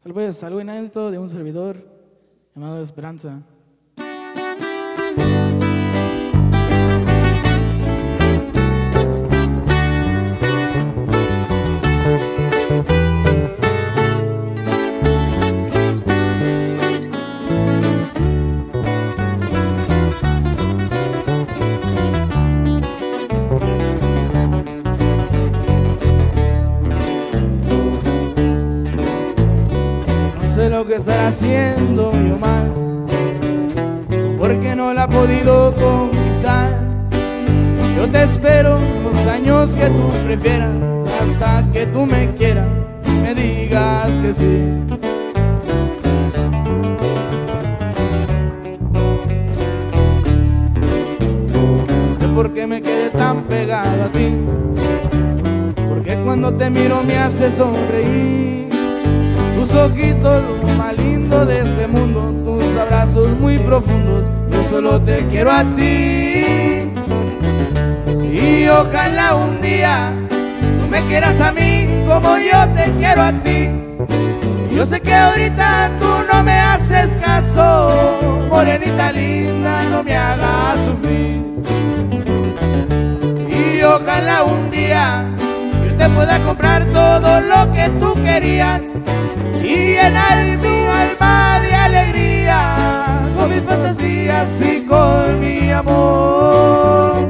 Tal vez algo inédito de un servidor llamado Esperanza. No sé lo que estará haciendo yo mal, porque no la ha podido conquistar. Yo te espero los años que tú prefieras, hasta que tú me quieras, me digas que sí. No sé por qué me quedé tan pegado a ti, porque cuando te miro me hace sonreír. Tus ojitos, lo más lindo de este mundo, tus abrazos muy profundos, yo solo te quiero a ti. Y ojalá un día tú me quieras a mí como yo te quiero a ti. Yo sé que ahorita tú no me haces caso, morenita linda, no me hagas sufrir. Y ojalá un día yo te pueda comprar todo lo que tú querías y llenar mi alma de alegría con mis fantasías y con mi amor.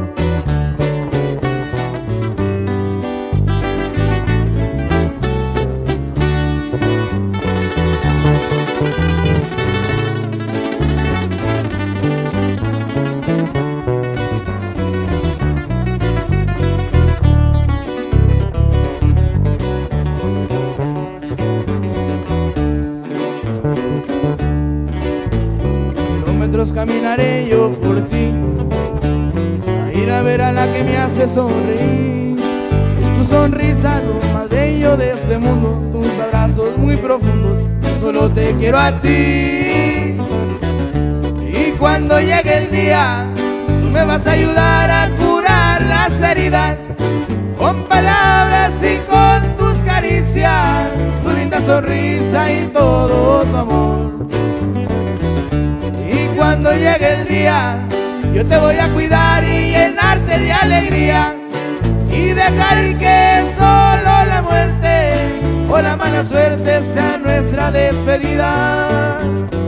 Caminaré yo por ti, a ir a ver a la que me hace sonreír. Tu sonrisa, lo más bello de este mundo, tus abrazos muy profundos, yo solo te quiero a ti. Y cuando llegue el día, tú me vas a ayudar a curar las heridas, con palabras y con tus caricias, tu linda sonrisa y todo tu amor. Cuando llegue el día, yo te voy a cuidar y llenarte de alegría, y dejar que solo la muerte o la mala suerte sea nuestra despedida.